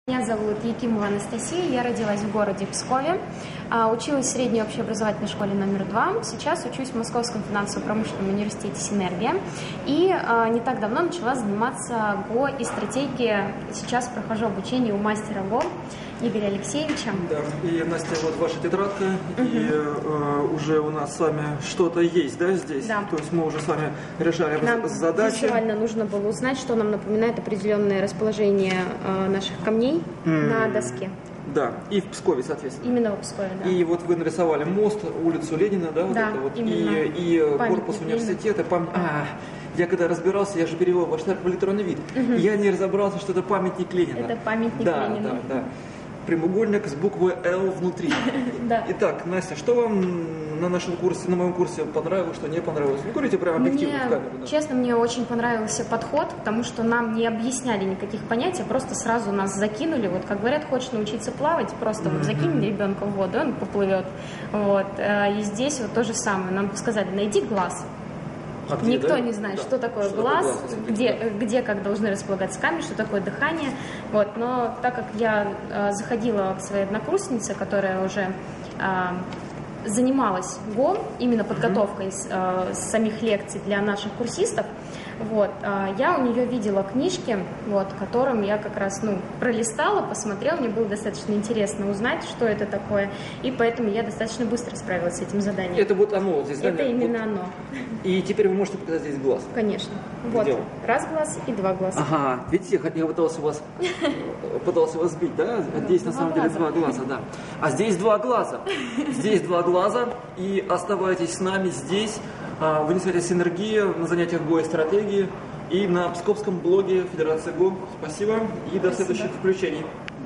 Меня зовут Якимова Анастасия, я родилась в городе Пскове, училась в средней общеобразовательной школе номер 2, сейчас учусь в Московском финансово-промышленном университете «Синергия» и не так давно начала заниматься ГО и стратегией. Сейчас прохожу обучение у мастера ГО Игоря Алексеевича. Да, и, Настя, вот ваша тетрадка, и уже у нас с вами что-то есть, да, здесь? Да. То есть мы уже с вами решали задачи. Визуально нужно было узнать, что нам напоминает определенное расположение наших камней на доске. Да, и в Пскове, соответственно. Именно в Пскове, да. И вот вы нарисовали мост, улицу Ленина, да, вот да, это вот, именно. и корпус университета. Я когда разбирался, я же перевел ваш в электронный вид. Я не разобрался, что это памятник Ленина. Это памятник Ленина. Да. Прямоугольник с буквой «Л» внутри. Да. Итак, Настя, что вам на нашем курсе, на моем курсе понравилось, что не понравилось? Вы говорите прямо объективно в камеру. Да. Честно, мне очень понравился подход, потому что нам не объясняли никаких понятий, просто сразу нас закинули. Вот как говорят, хочешь научиться плавать, просто вот закинь ребенка в воду, он поплывет. Вот. И здесь вот то же самое. Нам сказали, найди глаз. Никто не знает, что такое глаз, где как должны располагаться камни, что такое дыхание. Вот. Но так как я заходила к своей однокурснице, которая уже занималась ГО, именно подготовкой самих лекций для наших курсистов, вот, я у нее видела книжки, вот, которым я как раз пролистала, посмотрела, мне было достаточно интересно узнать, что это такое, и поэтому я достаточно быстро справилась с этим заданием. Это вот оно здесь, да? Это именно оно. И теперь вы можете показать здесь глаз? Конечно. Вот, Сделал. раз глаз и два глаза. Ага, видите, я пытался вас сбить, да? Здесь на самом деле два глаза, да. А здесь два глаза. Здесь два глаза, и оставайтесь с нами здесь. Вы несете «Синергия» на занятиях ГО и стратегии и на псковском блоге Федерации ГО. Спасибо и до следующих включений.